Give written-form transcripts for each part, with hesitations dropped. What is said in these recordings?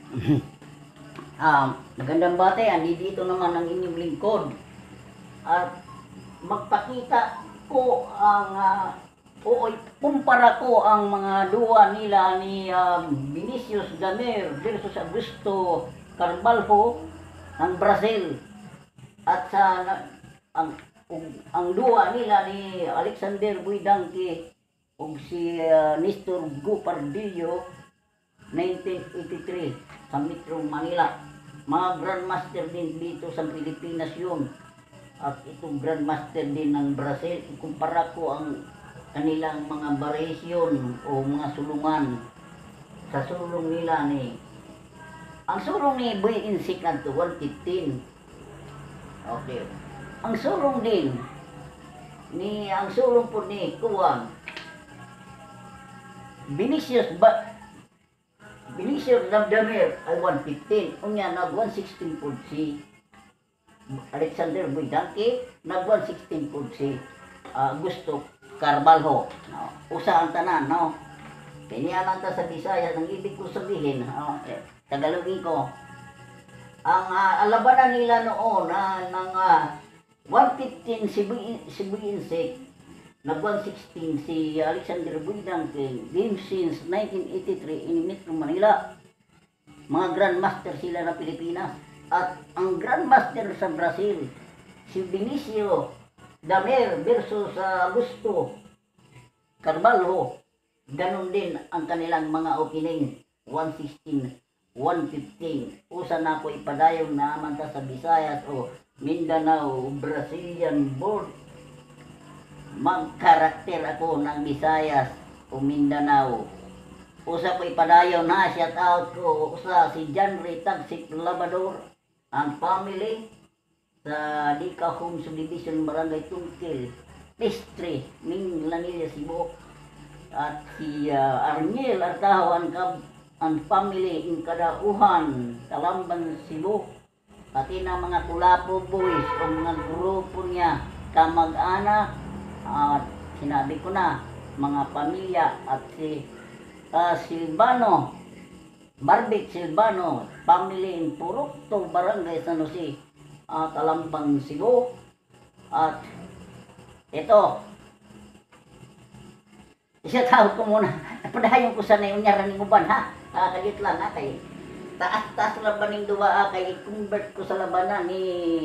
Magandang batayan, dito naman ang inyong lingkod. At magpakita ko ang kumpara ko ang mga duwa nila ni Vinicius Damer versus Augusto Carvalho ng Brazil. At sa ang duwa nila ni Alexander Buidanque ug si Nestor Gupardillo 1983 sa Metro Manila. Mga grandmaster din dito sa Pilipinas yun. At itong grandmaster din ng Brazil. Ikumpara ko ang kanilang mga variation o mga sulungan sa sulong nila ni ang sulong ni Boy Insik na 115. Okay. Ang sulong din ni ang sulong po ni Kuwan Vinicius Damdamer ay 115. Unya nag 116 po si Alexander Buidanque, nag 116 po si Augusto Carvalho. No? Usa ang tanan, no? Pinianan ta sa Bisaya, ang ibig ko sabihin, Tagalogin ko. Ang alabanan nila noon ng 115 si Buinsik, nag 116 si Alexander Buidanque, game since 1983 in Metro Manila. Mga grandmaster sila na Pilipinas. At ang grandmaster sa Brazil, si Vinicio Damer versus Augusto Carvalho. Ganon din ang kanilang mga opening, 116, 115. Usa na ako ipadayon na manta sa Visayas o Mindanao, Brazilian board. Mag-karakter ako ng Visayas o Mindanao. Usa ko ipadayon na, shout out ko usa si John Ray Tagsip Labrador, ang family sa Dika Home Subdivision Barangay Tungkil, Pestri, Ming Lanilla, Cebu. At si Arniel Artaho ang family in Kadauhan, Talamban, Cebu. Pati na mga Kulapo Boys o mga grupo niya, kamag-anak, at sinabi ko na, mga pamilya. At si Silvano, Barbik Silvano, family in Purukto, Barangay San Jose, Talambang, Cebu. At ito, isa tawag ko muna, napadayon ko sa nayunyaran ng uban, ha? Kagit lang, ha? Kay taas-taas labaning duwa, kay i-convert ko sa labanan ni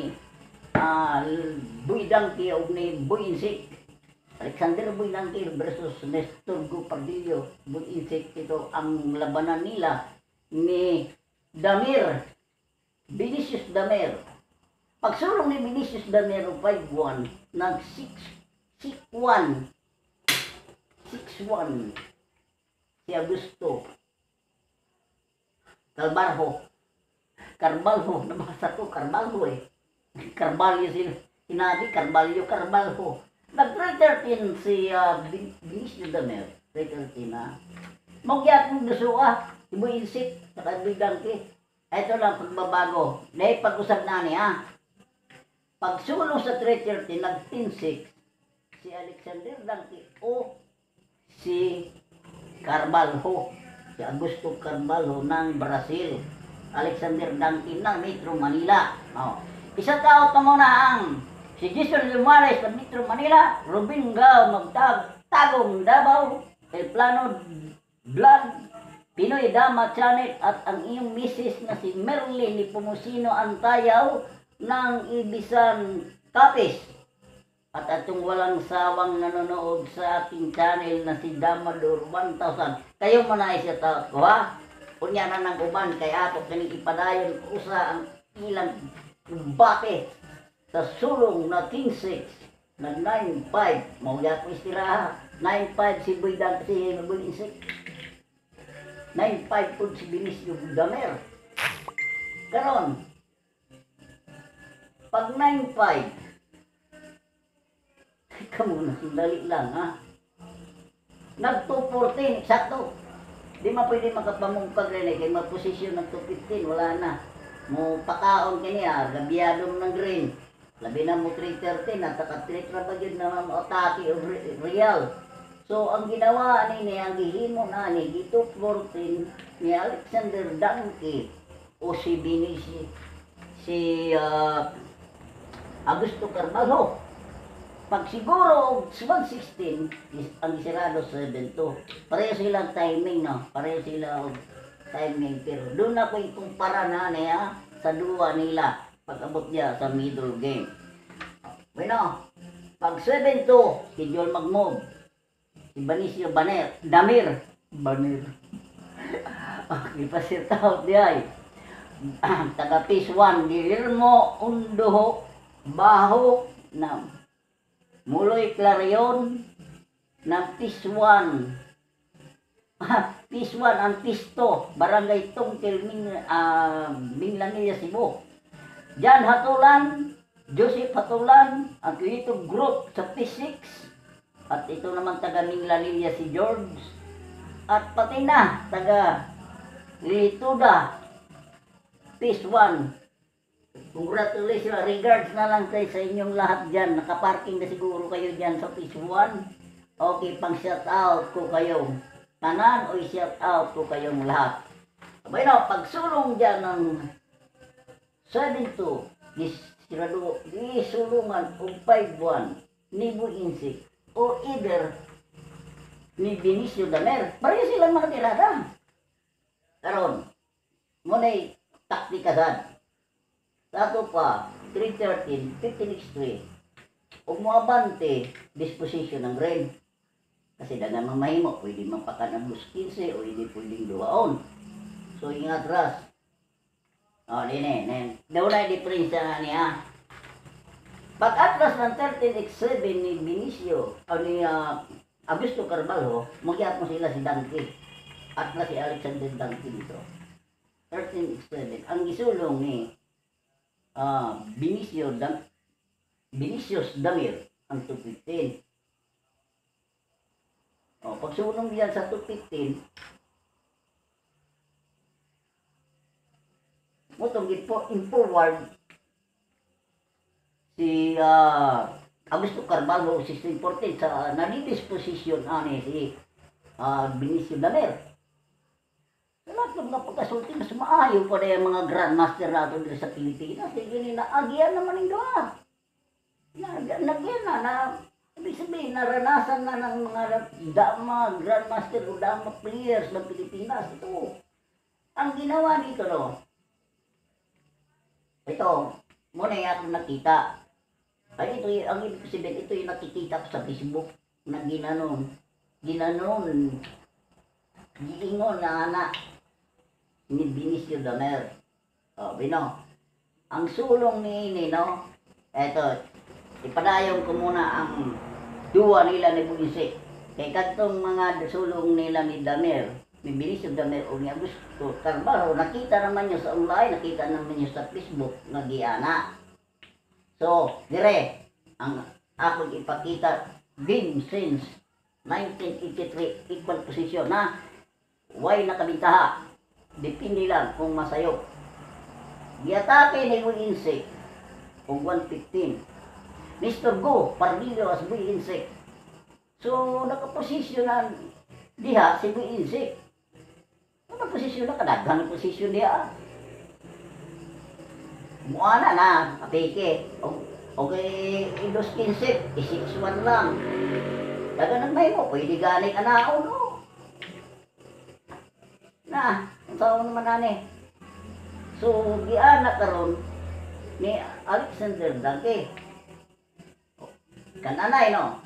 Buidanque o ni Buinsik. Alexander Buidanque versus Nestor Gupardillo, Buinsik. Ito ang labanan nila ni Damer, Vinicius Damer. Pagsulong ni Vinicius Damer 5-1, nag 6-1 si Augusto Carvalho, nabasa ko Carvalho Carvalho sinabi, Carvalho. Nag-313 si Vinicius Damer, 313 na. Magyat mong dusua, ibo insik, nakagbigang ito lang pagbabago. Dahil pag-usap na niya, pagsulong sa 313, nag-10-6 si Alexander Danque o si Carvalho, si Augusto Carvalho ng Brazil, Alexander Danque ng Metro Manila. Isa tao pa muna ang si Jason Lumares ng Metro Manila, Robin Gao Magtagong Davao, El Plano Vlog, Pinoy Dama Channel, at ang iyong misis na si Merlin ni Pumusino Antayaw ng Ibisan Capiz. At atong walang sawang nanonood sa aking channel na si Damador 1000. Kayo mo na isa tao ko, ha? Kunya na ng uban, kaya ako kaning ipadayon usa ang ilang bate sa sulong na 15-6 na 9-5. Mauya ko istiraha. 9-5 si Buidanque, si Buinsik. 9-5 po si Vinicius Damer. Karon, pag 9-5, ikaw muna, sandali lang, ha? Nag 214, eksakto. Di ma pwede makapamungkag rin, kaya mag-posisyon ng 215, wala na. Mo pakaon kaniya, gabiyadong ng green. Labi na mo 313, at saka 3 trabagin na otaki o real. So ang ginawa ni ang gihimo na ni dito 14 ni Alexander Danke o si Binici si Augusto Carvalho. Pag siguro 116 ang isirado 7-2. Pareho silang timing, no? Pareho sila timing, pero doon na ko ikumpara na niya sa duwa nila pag abot niya sa middle game. Bueno, pag 7-2 si Joel Magmob, si Benicio Damir okay, pa-sit out niya taga Piece 1 Guillermo Undoho Baho na Muloy Clarion ng Piece 1 Piece 1 ang Piece 2 Barangay Tungkil Minglanilla, Cebu. Jan Hatulan, Joseph Hatulan ang creative group sa Piece 6 at ito naman taga Minglanilla si George at pati na taga Lituda Piece 1. Congratulations, regards na lang kayo sa inyong lahat dyan. Nakaparking na siguro kayo dyan sa Piece 1. Okay, pang shout out ko kayo. Tanan o shout out ko kayong lahat. Bueno, pagsulong dyan ng 7-2, isulungan o 5-1 ni Buinsik o either ni Benicio Damer. Pareho silang mga tirada. Karon, muna'y taktikasan. Sato pa, 313, 15x3. Kung moabante, disposition ng red. Kasi dagan mamahimo, pwede mapakan ang plus 15 o hindi pwedeng duwaon. So, ingat ras. O, dine. Daw na diferensya niya. Pag atlas ng 13x7 ni Benicio, o ni Augusto Carvalho, magyat mo sila si Danke. Atlas si Alexander Danke dito. 13x7. Ang isulong ni Vinicius Damir ang 215. O, pagsulong diyan sa 215, mutong in-forward si Augusto Carvalho 1614 sa nadidisposition ani si Vinicius Damir. Lahat ng mga pagkasulti mas maayo pa na yung mga grandmaster natin dito sa Pilipinas. Hindi na agyan naman yung gawa. Nagyan na ibig sabihin, naranasan na ng mga dama grandmaster o dama players ng Pilipinas. Ito, ang ginawa dito, no? Ito, muna yung ating nakita. Ay, ito, ang ibig sabihin, ito yung nakikita ko sa Facebook na ginanon, giingon na anak ni Benicio Damer. O, Bino, ang sulong ni ini, no? Eto, ipadayon ko muna ang duwa nila ni Buinsik. Kaya katong mga sulong nila ni Damer, ni Benicio Damer o ni Augusto Carvalho, nakita naman nyo sa online, nakita naman nyo sa Facebook, nagiana. So, dire, ang akong ipakita din since 1983, equal position na way nakabintaha. Depende lang kung masayok. Giatake ni Buinsik kung 115. Mr. Go, Pardillo as Buinsik. So, nakaposisyonan diha si Buinsik. Nakaposisyon na, kadaghan posisyon diha. Muana na, apike. Okay, Idos 15, 6-1 lang. Dagan nagmay mo, pwede galing anao, no? Na, ang tao naman nani. So, giana karon ni Alexander Danke. Kananay, no?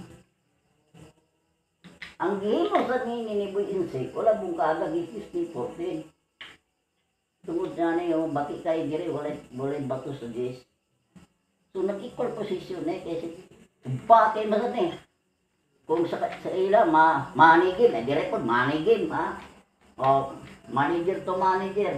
Ang gihimo sa nini ni Buinsik, wala bong kaagag 15-14. Tungod na niyo, baki kayo diri, wala bato sa 10. So, nag-equal position kasi bakit masad kung sa ila, manigin, dire po, manigin, o, manager to manager.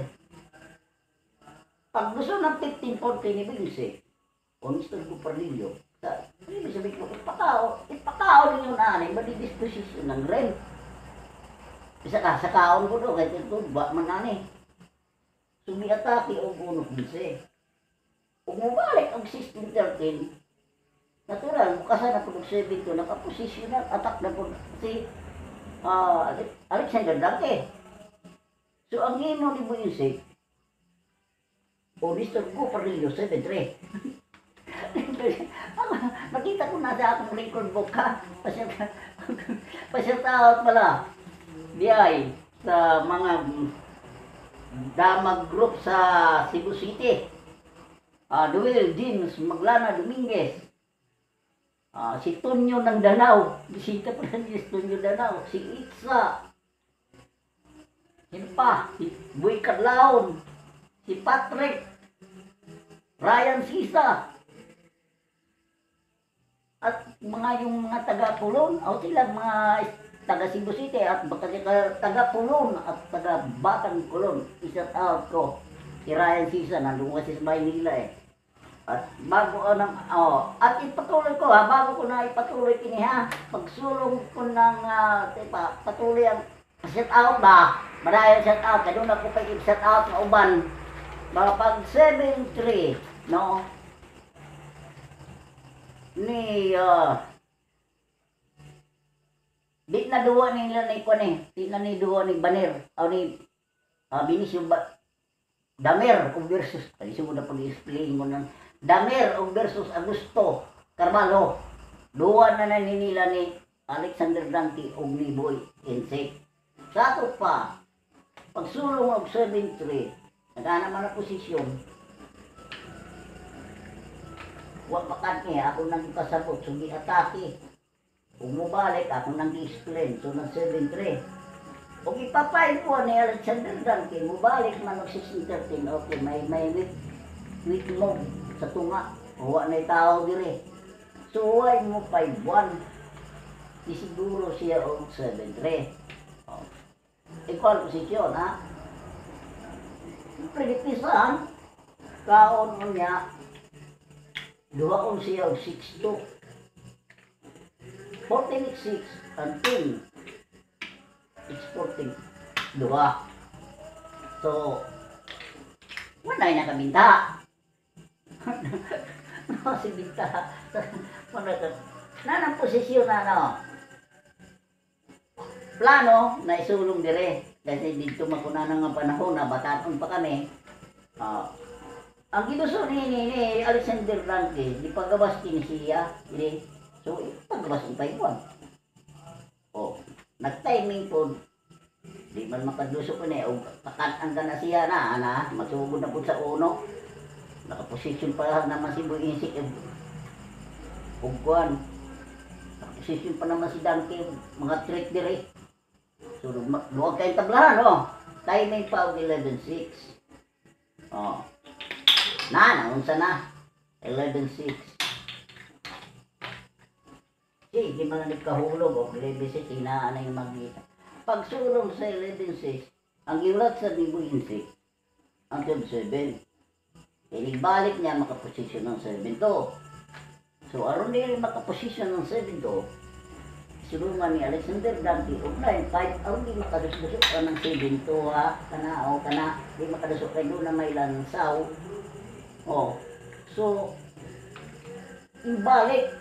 Pag gusto ng 15-14 ni Buinsik, o Mr. Cupardillo, ibig sabihin ko, ipakao rin yung nanay, madidisposition ng rent. Isa ka, sa kaon ko doon, kahit ito, ba man nanay. Sumiatake o gunok Buinsik. Kung mabalik ang 16-13, Natural, bukasan na po ng 7-2, nakaposisyon na, attack na po si Alexander Dante. So, ang imo ni Buinsik, o Mr. Go Parrillo, 7-3. Nakita ko na sa akong record book ha. Pasyatout pala. Biyay sa mga damag group sa Cebu City. Duel James Maglana Dominguez. Si Tonyo ng Danau. Bisita pa rin si Tonyo Danau. Si Itza. Sino pa? Si Boy Carlaon. Si Patrick. Ryan Sisa. At yung mga taga-Pulon. O sila mga taga Cebu City. At baka taga-Pulon at taga-Batang Pulon. I-shout out ko. Si Ryan Sisa. Nandun kasi sa Maynila eh. At bago at ipatuloy ko bago ko na ipatuloy kini ha, pagsulong ko ng patuloy ang shout out ba, marayang shout out, kadun ako pa i-shout out na uban, mga pag 7-3, no, ni, di na duwa nila ni Kone, di na ni duwa ni Banner, o ni, Binicio Damer versus, kasi muna po i-explain mo ng, Damer versus Augusto Carvalho. Duwa na naninila ni Alexander Dante o ni Boy Insik. Sa ato pa, pagsulong og 7-3, nagana man ang posisyon. Huwag makat niya, ako nang kasabot, so gi-atake. Kung mubalik, ako nang gi-explain, so nang 7-3. Kung ipapain po ni Alexander Dante, mubalik man og 16-13, okay, may weak move sa tunga, huwa na tao dire. So, huwag mo 5-1. Di siguro siya o 7-3. Ikaw posisyon, ha? Pilipisan, kaon mo niya, duwaon siya o 6-2. 14-6 and 10. 6-14. Duwa. So, wala na kabinta. Si Binta nanang posisyon plano na isulong dire kasi dito makuna nga panahon na bataton pa kami. Ang ginusto ni Alexander Dante di paggawas kini siya dire, so paggawas ang paiwan nag-timing po di man makadluso ko ni o pakan ka na siya na magsugod na po sa uno. Nakaposisyon pa naman si Boy Insik Ugwan. Nakaposisyon pa naman si Dante, mga trick dire. So, luwag kayong tablahan, no? Timing pa 11-6. Naunsa na. 11-6. Di man na nagkahulog, 11-6, hinaan na yung magkita. Pagsulong sa 11-6, ang iulat sa ni Boy Insik, ang 7-7. Inibalik niya makaposisyon ng 7-2. So, aron din makaposisyon ng 7-2, sulungan ni Alexander Dante, o 9-5, aron din makadusdusok ka ng 7-2 ha, kana, di makadusok kayo doon na may lansaw. So, ibalik.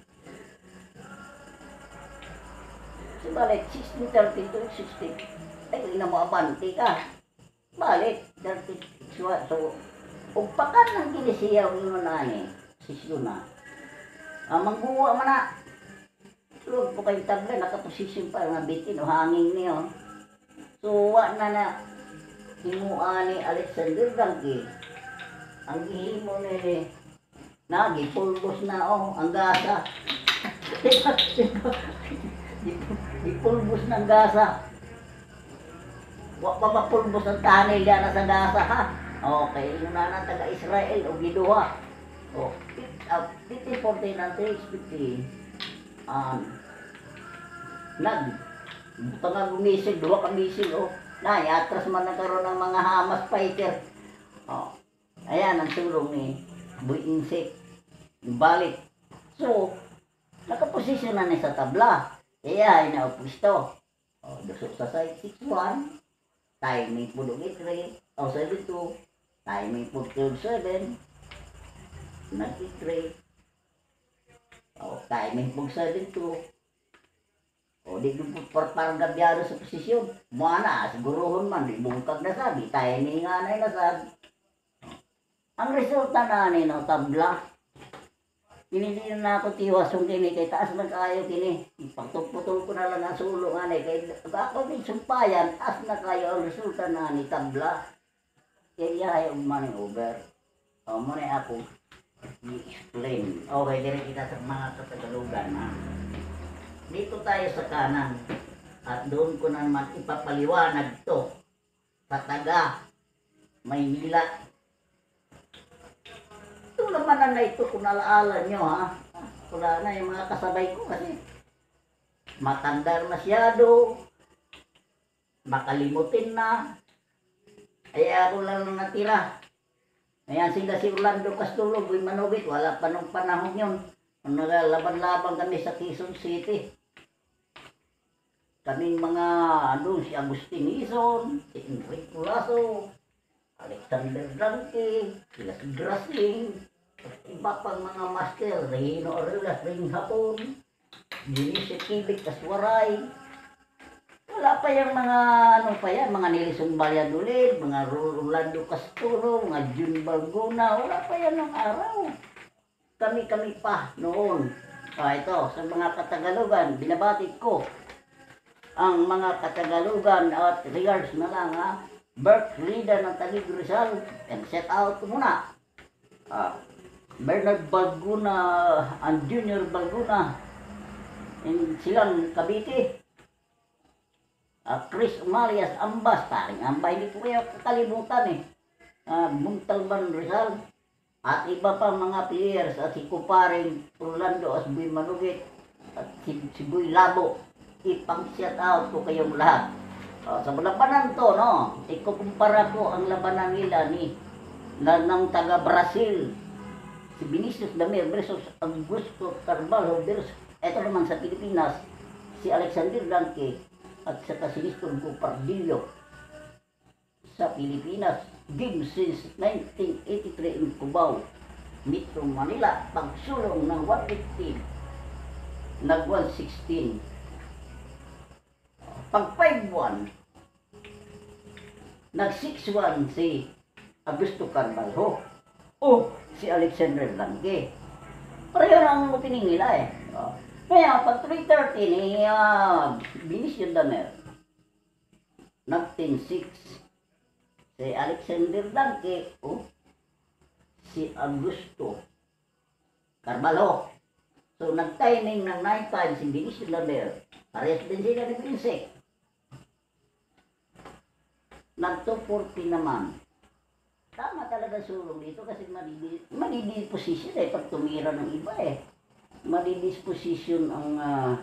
Ibalik, 16-13 to 16. Ay, hindi na mo abante ka. Balik, 13, so, kung pakan ng kinisiyaw yun na sisyon na. Mangguwa man na. Lord po kayong tabla, nakaposisyon pa nga bitin o hangin niyo. So, na himuan ni Alexander Dante. Ang ihimo ni gipulbos na ang gasa. Gipulbos ng gasa. Wa pa mapulbos ang tanil yan na sa gasa ha. Okay, yun na taga-Israel o giduha. 15-14 and 3-15. Butang ang misil, duha ka misil. Atras man nagkaroon ng mga Hamas fighter. Ayan ang sulong ni Boy Insik. Balik. So, nakaposisyon na niya sa tabla. Kaya, inaupwisto. Dusok sa side 6-1. Timing po 3 o 7-2. Timing po 12-7. Nag-3. O, timing pong sa dito. O, di ko parang gabyado sa posisyon. Mga na, siguruhon man, di bungkag na sabi, timing nga na nasabi. Ang resulta na no, tabla. Pinili na ako tiwasong kini, kay taas na kayo kini. Pagtuputol ko na lang ang sulo nga na, kay ako din sumpayan, taas na kayo ang resulta na ni tabla. Kaya ayaw money over. O, muna ako i-explain. Okay, dire kita sa mga katagalugan na. Dito tayo sa kanan. At doon ko naman ipapaliwanag to. Sa taga Maynila. Ito naman na ito kung alaala nyo ha. Wala na yung mga kasabay ko kasi matanda masyado, makalimutin na. Kaya ako lang natira. Ayan sila si Orlando Castulo, Boy Manubit, wala pa nung panahon yun. Naglalaban-laban kami sa Quezon City. Kaming mga si Agustin Ison, si Enrique Lasso, Alexander Blanque, sila si Grasling, iba pang mga master, Regino Arelas, Ring Hapon, Denise Kibik, Kaswaray. Wala pa yung mga mga Nelson Valladolid, mga Rolando Castro, mga Jun Balgona, wala pa yan ng araw. Kami pa noon. Ito, sa mga Katagalugan, binabati ko ang mga Katagalugan at regards na lang ha. Bert Rida ng Taguig Rizal, and set out muna. Bernard Balguna and Junior Balguna, and silang Cavite. Chris Umalias Ambas, taring Amba, hindi po kayo kakalimutan Muntalban Rizal, at iba pa mga players, at si Kuparing Orlando Asboy Manugit, at si Boy Labo. Ipang-shout out ko kayong lahat. Sa labanan to, no, ikukumpara ko ang labanan nila ng taga Brazil, si Vinicius Damir versus Augusto Carvalho versus, eto naman sa Pilipinas, si Alexander Blanque at saka si Nestor Pardillo. Sa Pilipinas, game since 1983 in Cubao, Metro Manila, pagsulong ng 115, nag 116. Pag 5-1, nag 6-1 si Augusto Carvalho o si Alexander Blanque. Pareho ang opening nila Kaya pag 3:30 ni Benicio Damer, nag 10-6 si Alexander Blanque o si Augusto Carvalho. So nag-timing ng 9-5 si Benicio Damer, parehas din sila ni Prinsek. Nag-240 naman. Tama talaga sulong dito kasi madidisposition pag tumira ng iba Madidisposition ang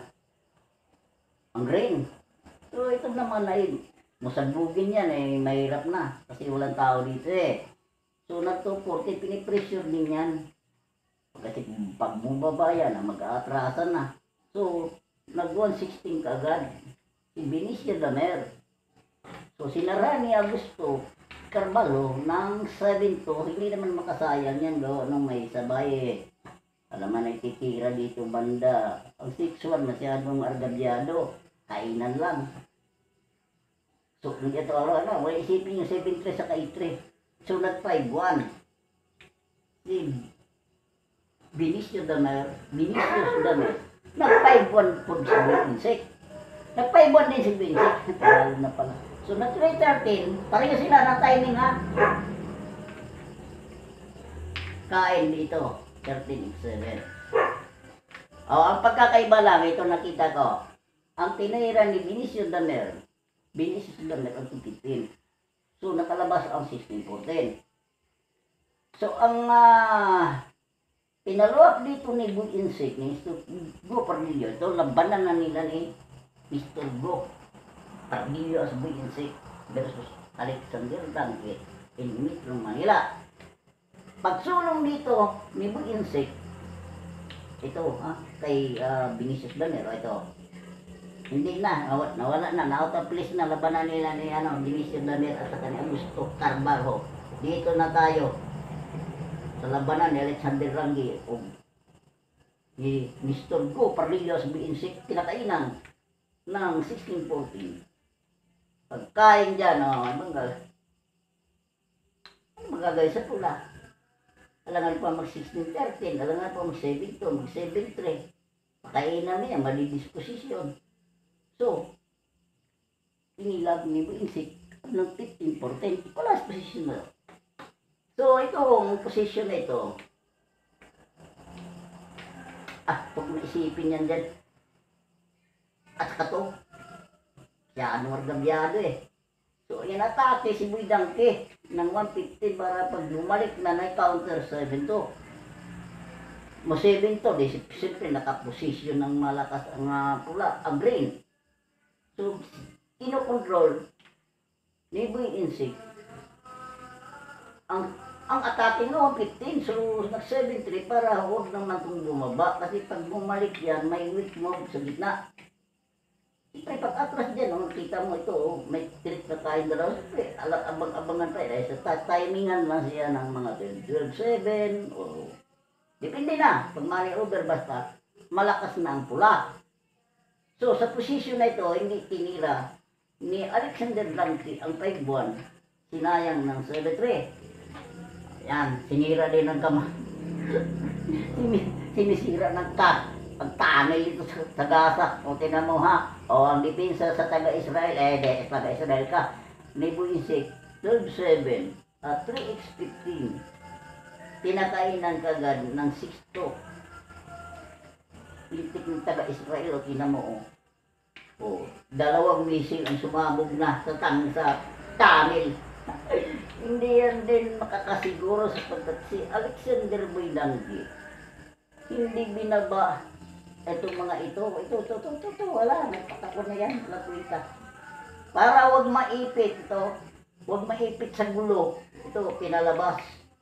ring. So ito naman ay musagbugin yan mahirap na kasi walang tao dito So nag-240, pinipressure din yan. Kasi pag bumaba yan, mag-aatrasan na. So nag-116 kaagad si Benicio Damer. So sinara ni Augusto Carvalho ng 7-2, hindi naman makasayang yan nung may sabay Alam man ay titira dito banda. Ang 6-1 masyadong argabyado, kainan lang. So ito wala isipin yung 7-3 sa 8-3. So nag 5-1 si Vinicius Damer, nag 5-1 po si Vincent. Nag 5-1 din si Vincent. Tagal na pala. So nag 3-13, pareho sila ng timing Kain dito, 13-7. Ang pagkakaiba lang, ito nakita ko. Ang tinira ni Vinicius Damer ang 15. So nakalabas ang 16-14. So ang pinaluap dito ni Boy Insect, ni Go Pardillo, ito labanan na nila ni Mr. Go Pardillo as Boy Insect versus Alexander Blanque in Metro Manila. Pagsulong dito ni Boy Insect, ito kay Vinicius Damer, ito hindi na, nawala na, out of place na labanan nila ni Vinicius Damer at saka ni Augusto Carvalho. Dito na tayo sa labanan ni Alexander Blanque o ni Nestor Go Parrillas B-Insect kinakainan ng 1614. Pagkain dyan, ano magagay sa pula. Alangan pa mag 1613, alangan pa mag 72, mag 73. Pakainan niya, malidisposisyon. So, inilag ni B-Insect ng 1514, wala sa posisyon na. So, itong posisyon na ito, huwag mo isipin yan dyan. At saka to, siya ano margabyado eh. So, inatake si Boy Dangke ng 115 para pag bumalik na counter 7 to. Mo 7 to, di siyempre nakaposisyon ng malakas ang pula, ang green. So, kinokontrol ni B-Insect ang atake no 15, so nag-7-3 para huwag naman itong bumaba kasi pag bumalik yan may weak mode sa gitna. Siyempre pag atras dyan, makita mo ito, may trick na tayo dalawa, siyempre abang-abangan tayo dahil sa timingan lang siya ng mga 12-7 o depende na, pag mali over basta malakas na ang pula. So sa posisyon na ito, hindi tinira ni Alexander Blanqui ang 5-1, sinayang ng 7-3. Yan, sinira din ng kamay. Sinisira ng pagtangil ito sa Gaza. O tinan mo ha. O ang depensa sa taga-Israel, taga-Israel ka. Ni B-Insect, 12-7 at 3x15. Tinakainan kagad ng 6-2. Lintik ng taga-Israel, o tinan mo o. Dalawang misil ang sumabog na sa tangil. Hindi yan din makakasiguro sapagkat si Alexander Boy Dangke hindi binaba itong mga ito, wala, nagpatako na yan, wala kwenta. Para wag maipit ito, wag maipit sa gulo, ito, pinalabas.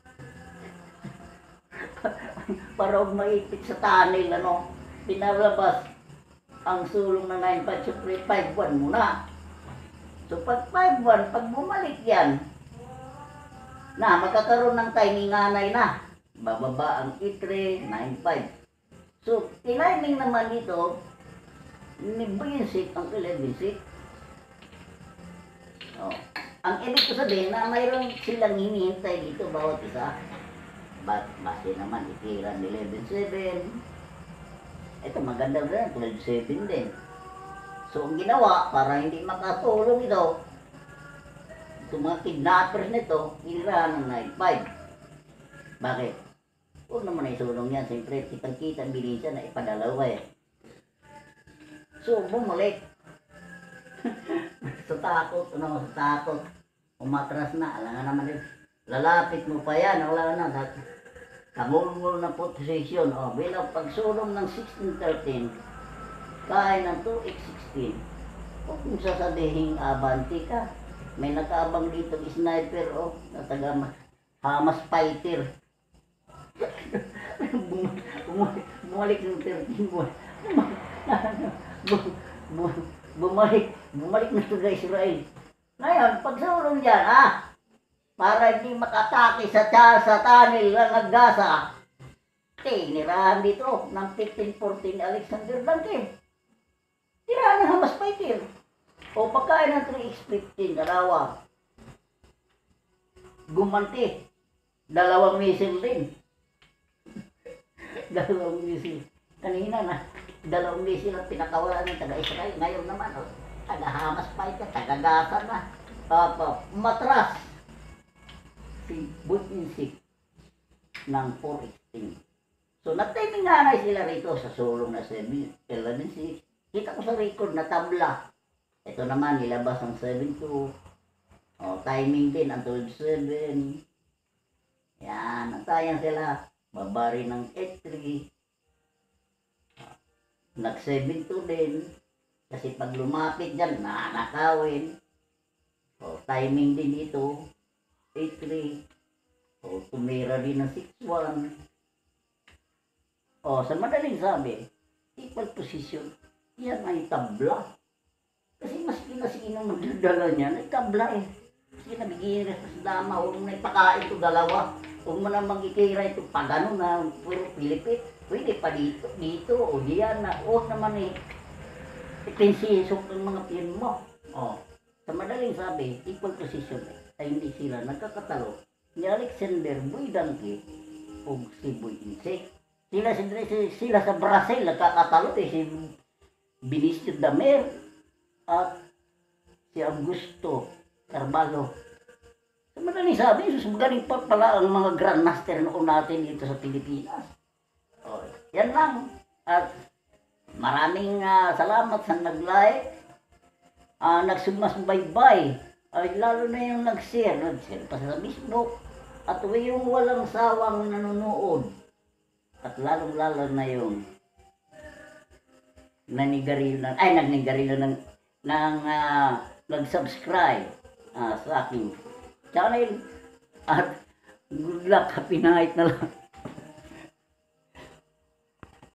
Para wag maipit sa tunnel, pinalabas ang sulong ng 9-5, siyempre 5-1 muna. So pag 5-1, pag bumalik yan, na magkakaroon ng timinganay na bababa ang E3, 9-5. So tiniming naman dito ni B-Insect ang 11-6. Ang ibig ko sabihin na mayroon silang hinihintay dito bawat isa. Base naman itira ni 11-7. Ito maganda rin, 12-7 din. So ang ginawa para hindi makatulong ito, itong mga kidnappers nito, inirahan ng 9-5. Bakit? Huwag naman ay sulong yan. Siyempre, kitang-kita bilisan na ipadalawa eh. So, bumalik. sa takot. Umatras na. Alam naman din. Lalapit mo pa yan. Wala na. Kamulmul na position. Bilang pagsulong ng 16-13, kain ng 2x16. Huwag mong sasabihin abante ka. May nakaabang dito sniper na taga Hamas fighter. Bumalik ng 13 buwan. Bumalik na taga Israel. Ngayon, pagsulong dyan, para hindi makatake sa tunnel ng Gaza, tinirahan dito ng 15-14 Alexander Blanqui. Tirahan ng Hamas fighter. O pagkain ng 3x15, dalawa. Gumanti. Dalawang misil din. Dalawang misil. Kanina na, dalawang misil ang pinakawalan ng taga-Israel. Ngayon naman, taga-Hamas fighter, taga-Gaza na. Matras. Si B-Insect ng 4x10. So, nagtiminganay sila rito sa sulong na 11-6. Kita ko sa record na tabla. Ito naman, nilabas ang 7-2. Timing din ang 12-7. Yan, nagtayang sila. Babari ng 8-3. Nag-7-2 din. Kasi pag lumapit dyan, nanakawin. Timing din dito. 8-3. Tumira din ng 6-1. Sa madaling sabi, equal position. Yan ay tabla. Kasi maski na sino magdadala niya, nagtabla eh. Kasi nabigyan na sa dama, huwag mo na ipakain ito dalawa. Huwag mo na magkikira ito pagano na puro Pilipit. Pwede pa dito, o diyan na, o naman eh, ipinsisok ng mga pin mo. O, sa madaling sabi, equal position ay hindi sila nagkakatalo ni Alexander Buydangke o si Boy Insek. Sila sa Brazil nagkakatalo eh, si Benicio Damer at si Augusto Carvalho. Sa madaling sabi, magaling pa pala ang mga grandmaster noon natin dito sa Pilipinas. O, yan lang. At maraming salamat sa nag-like, nagsumasbaybay, ay lalo na yung nag-share pa sa Facebook, at yung walang sawang nanonood, at lalong-lalo na yung nagnigarilo nag-subscribe sa aking channel, at good luck, happy night na lang.